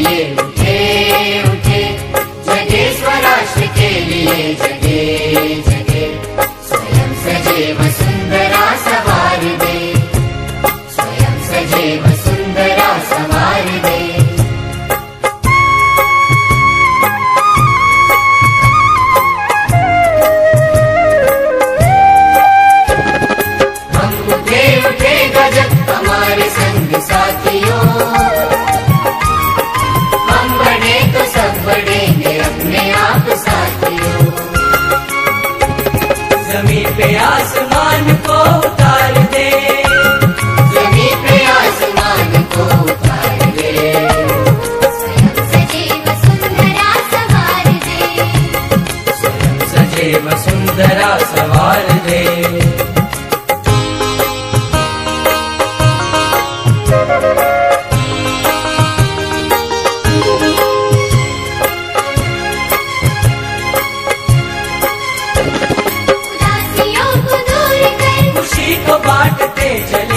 लिए उठे उठे, जगे स्वराष्ट्र के लिए जगे जगे। स्वयं सजे वसुंधरा सवार दे, स्वयं सजे वसुंधरा सवार दे। हम उठे उठे गजब हमारे संग साथियों, हम बढ़े तो सब बढ़ेंगे अपने आप साथियों। जमीन पे आसमान को उतार दे, जमीन पे आसमान को उतार दे। स्वयं सजे वसुंधरा सवार दे, स्वयं सजे वसुंधरा सवार दे। उदासियों को दूर कर खुशी को बांटते चले,